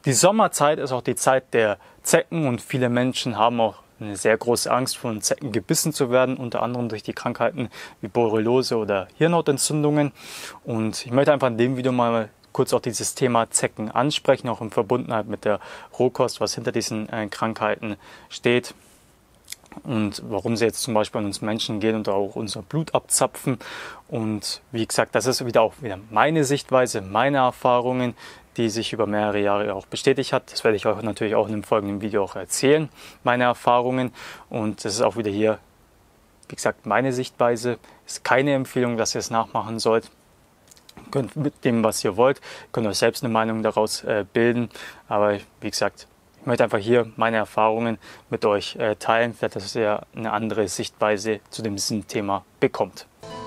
Die Sommerzeit ist auch die Zeit der Zecken und viele Menschen haben auch eine sehr große Angst, von Zecken gebissen zu werden, unter anderem durch die Krankheiten wie Borreliose oder Hirnhautentzündungen. Und ich möchte einfach in dem Video mal kurz auch dieses Thema Zecken ansprechen, auch in Verbundenheit mit der Rohkost, was hinter diesen Krankheiten steht und warum sie jetzt zum Beispiel an uns Menschen gehen und auch unser Blut abzapfen. Und wie gesagt, das ist wieder meine Sichtweise, meine Erfahrungen, die sich über mehrere Jahre auch bestätigt hat. Das werde ich euch natürlich auch in dem folgenden Video auch erzählen, meine Erfahrungen. Und das ist auch wieder hier, wie gesagt, meine Sichtweise. Ist keine Empfehlung, dass ihr es nachmachen sollt. Ihr könnt mit dem, was ihr wollt, könnt euch selbst eine Meinung daraus bilden. Aber wie gesagt, ich möchte einfach hier meine Erfahrungen mit euch teilen, vielleicht dass ihr eine andere Sichtweise zu diesem Thema bekommt.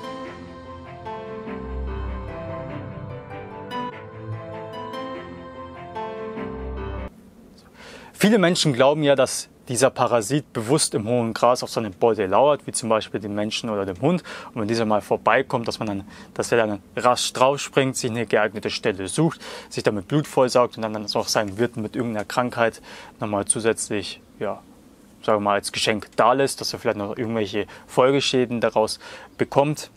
Viele Menschen glauben ja, dass dieser Parasit bewusst im hohen Gras auf seine Beute lauert, wie zum Beispiel dem Menschen oder dem Hund. Und wenn dieser mal vorbeikommt, dass er dann rasch draufspringt, sich eine geeignete Stelle sucht, sich damit Blut vollsaugt und dann auch seinen Wirt mit irgendeiner Krankheit nochmal zusätzlich, ja, sagen wir mal, als Geschenk da lässt, dass er vielleicht noch irgendwelche Folgeschäden daraus bekommt.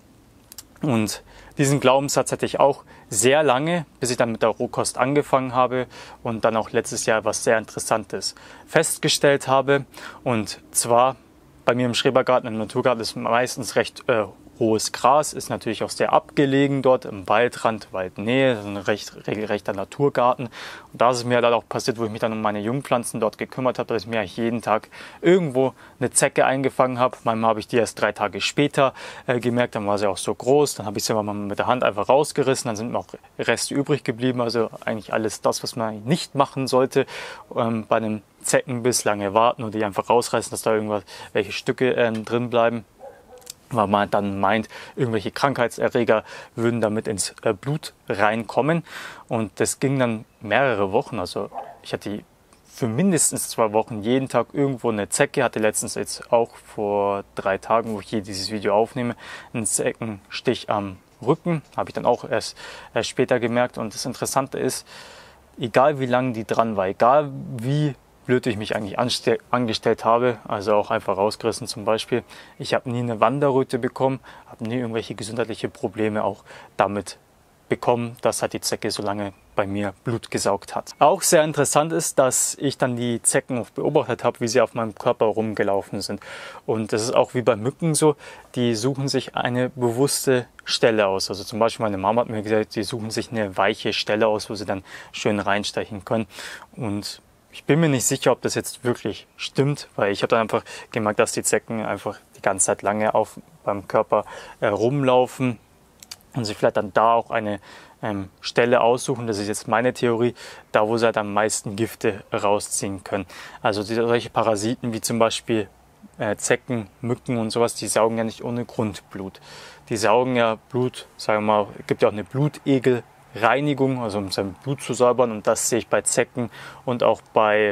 Und diesen Glaubenssatz hatte ich auch sehr lange, bis ich dann mit der Rohkost angefangen habe und dann auch letztes Jahr was sehr Interessantes festgestellt habe. Und zwar bei mir im Schrebergarten, im Naturgarten ist meistens recht hohes Gras, ist natürlich auch sehr abgelegen dort im Waldrand, Waldnähe, ein regelrechter Naturgarten. Und da ist es mir dann auch passiert, wo ich mich dann um meine Jungpflanzen dort gekümmert habe, dass ich mir jeden Tag irgendwo eine Zecke eingefangen habe. Manchmal habe ich die erst 3 Tage später gemerkt, dann war sie auch so groß, dann habe ich sie mal mit der Hand einfach rausgerissen, dann sind noch Reste übrig geblieben, also eigentlich alles das, was man nicht machen sollte bei einem Zeckenbiss, lange warten und die einfach rausreißen, dass da welche Stücke drin bleiben. Weil man dann meint, irgendwelche Krankheitserreger würden damit ins Blut reinkommen. Und das ging dann mehrere Wochen. Also ich hatte für mindestens 2 Wochen jeden Tag irgendwo eine Zecke. Hatte letztens jetzt auch vor 3 Tagen, wo ich hier dieses Video aufnehme, einen Zeckenstich am Rücken. Habe ich dann auch erst später gemerkt. Und das Interessante ist, egal wie lange die dran war, egal wie blöd ich mich eigentlich angestellt habe, also auch einfach rausgerissen zum Beispiel. Ich habe nie eine Wanderröte bekommen, habe nie irgendwelche gesundheitliche Probleme auch damit bekommen, dass halt die Zecke so lange bei mir Blut gesaugt hat. Auch sehr interessant ist, dass ich dann die Zecken auch beobachtet habe, wie sie auf meinem Körper rumgelaufen sind. Und das ist auch wie bei Mücken so, die suchen sich eine bewusste Stelle aus. Also zum Beispiel meine Mama hat mir gesagt, die suchen sich eine weiche Stelle aus, wo sie dann schön reinstechen können. Und ich bin mir nicht sicher, ob das jetzt wirklich stimmt, weil ich habe dann einfach gemerkt, dass die Zecken einfach die ganze Zeit lange beim Körper rumlaufen und sich vielleicht dann da auch eine Stelle aussuchen, das ist jetzt meine Theorie, da wo sie halt am meisten Gifte rausziehen können. Also solche Parasiten wie zum Beispiel Zecken, Mücken und sowas, die saugen ja nicht ohne Grund Blut. Die saugen ja Blut, sagen wir mal, es gibt ja auch eine Blutegelreinigung, also um sein Blut zu säubern, und das sehe ich bei Zecken und auch bei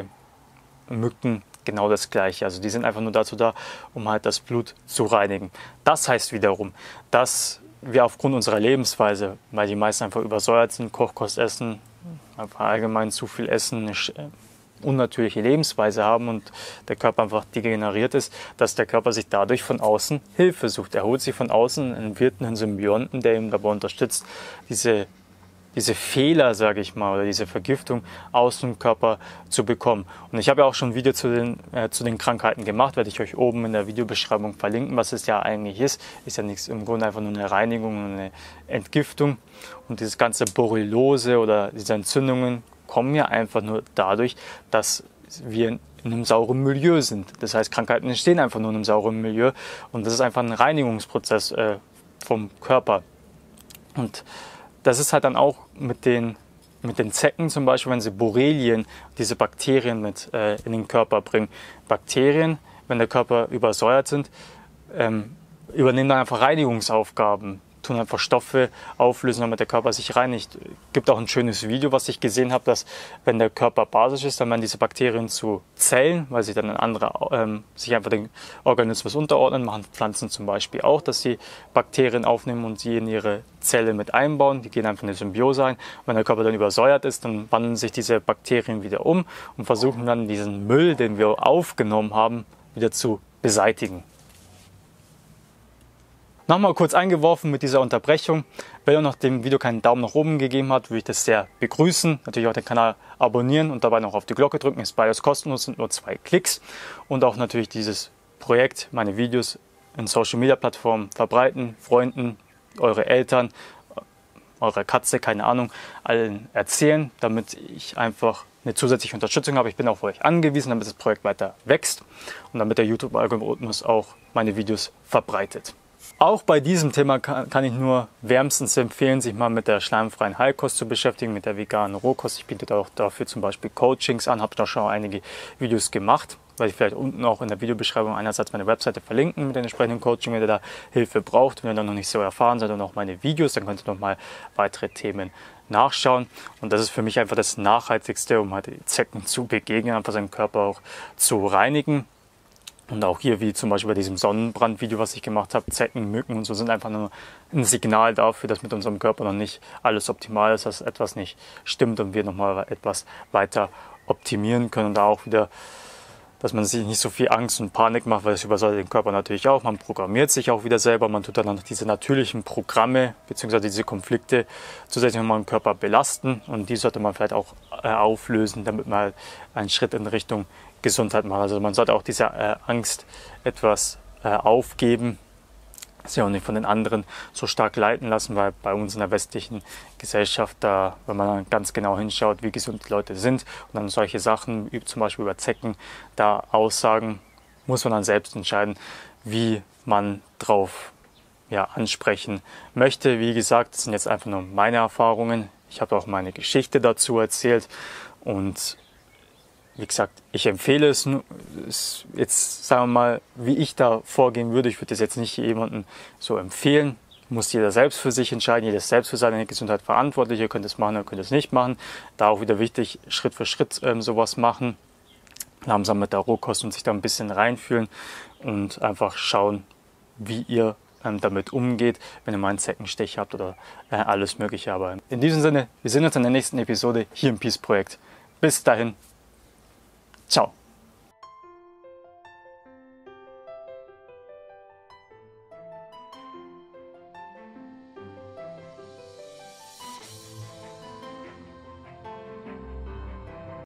Mücken genau das Gleiche. Also die sind einfach nur dazu da, um halt das Blut zu reinigen. Das heißt wiederum, dass wir aufgrund unserer Lebensweise, weil die meisten einfach übersäuert sind, Kochkost essen, einfach allgemein zu viel essen, eine unnatürliche Lebensweise haben und der Körper einfach degeneriert ist, dass der Körper sich dadurch von außen Hilfe sucht. Er holt sich von außen einen Wirten, einen Symbionten, der ihn dabei unterstützt, diese Fehler, sage ich mal, oder diese Vergiftung aus dem Körper zu bekommen. Und ich habe ja auch schon ein Video zu den Krankheiten gemacht, werde ich euch oben in der Videobeschreibung verlinken, was es ja eigentlich ist. Ist ja nichts, im Grunde einfach nur eine Reinigung und eine Entgiftung. Und dieses ganze Borreliose oder diese Entzündungen kommen ja einfach nur dadurch, dass wir in einem sauren Milieu sind. Das heißt, Krankheiten entstehen einfach nur in einem sauren Milieu und das ist einfach ein Reinigungsprozess vom Körper. Und das ist halt dann auch mit den Zecken zum Beispiel, wenn sie Borrelien, diese Bakterien mit in den Körper bringen. Bakterien, wenn der Körper übersäuert sind, übernehmen dann einfach Reinigungsaufgaben, tun einfach Stoffe auflösen, damit der Körper sich reinigt. Es gibt auch ein schönes Video, was ich gesehen habe, dass wenn der Körper basisch ist, dann werden diese Bakterien zu Zellen, weil sie dann sich einfach den Organismus unterordnen, machen Pflanzen zum Beispiel auch, dass sie Bakterien aufnehmen und sie in ihre Zelle mit einbauen. Die gehen einfach in eine Symbiose ein. Wenn der Körper dann übersäuert ist, dann wandeln sich diese Bakterien wieder um und versuchen dann diesen Müll, den wir aufgenommen haben, wieder zu beseitigen. Nochmal kurz eingeworfen mit dieser Unterbrechung. Wenn ihr noch dem Video keinen Daumen nach oben gegeben habt, würde ich das sehr begrüßen. Natürlich auch den Kanal abonnieren und dabei noch auf die Glocke drücken. Ist beides kostenlos, sind nur 2 Klicks. Und auch natürlich dieses Projekt, meine Videos in Social Media Plattformen verbreiten, Freunden, eure Eltern, eurer Katze, keine Ahnung, allen erzählen, damit ich einfach eine zusätzliche Unterstützung habe. Ich bin auf euch angewiesen, damit das Projekt weiter wächst und damit der YouTube-Algorithmus auch meine Videos verbreitet. Auch bei diesem Thema kann ich nur wärmstens empfehlen, sich mal mit der schleimfreien Heilkost zu beschäftigen, mit der veganen Rohkost. Ich biete auch dafür zum Beispiel Coachings an, habe da schon einige Videos gemacht, weil ich vielleicht unten auch in der Videobeschreibung einerseits meine Webseite verlinken mit den entsprechenden Coaching, wenn ihr da Hilfe braucht. Wenn ihr dann noch nicht so erfahren seid und auch meine Videos, dann könnt ihr noch mal weitere Themen nachschauen. Und das ist für mich einfach das Nachhaltigste, um halt Zecken zu begegnen, einfach seinen Körper auch zu reinigen. Und auch hier, wie zum Beispiel bei diesem Sonnenbrand-Video, was ich gemacht habe, Zecken, Mücken und so sind einfach nur ein Signal dafür, dass mit unserem Körper noch nicht alles optimal ist, dass etwas nicht stimmt und wir nochmal etwas weiter optimieren können. Und da auch wieder, dass man sich nicht so viel Angst und Panik macht, weil das übersäuert den Körper natürlich auch. Man programmiert sich auch wieder selber, man tut dann noch diese natürlichen Programme bzw. diese Konflikte zusätzlich nochmal den Körper belasten und die sollte man vielleicht auch auflösen, damit man halt einen Schritt in Richtung Gesundheit macht. Also man sollte auch diese Angst etwas aufgeben, sich auch nicht von den anderen so stark leiten lassen, weil bei uns in der westlichen Gesellschaft, da, wenn man dann ganz genau hinschaut, wie gesund die Leute sind und dann solche Sachen, zum Beispiel über Zecken, da Aussagen, muss man dann selbst entscheiden, wie man drauf ansprechen möchte. Wie gesagt, das sind jetzt einfach nur meine Erfahrungen. Ich habe auch meine Geschichte dazu erzählt und wie gesagt, ich empfehle es jetzt, sagen wir mal, wie ich da vorgehen würde. Ich würde das jetzt nicht jemandem so empfehlen. Muss jeder selbst für sich entscheiden, jeder ist selbst für seine Gesundheit verantwortlich. Ihr könnt es machen, ihr könnt es nicht machen. Da auch wieder wichtig, Schritt für Schritt sowas machen. Langsam mit der Rohkost und sich da ein bisschen reinfühlen und einfach schauen, wie ihr damit umgeht, wenn ihr mal einen Zeckenstich habt oder alles Mögliche. Aber in diesem Sinne, wir sehen uns in der nächsten Episode hier im Peace Projekt. Bis dahin. Ciao.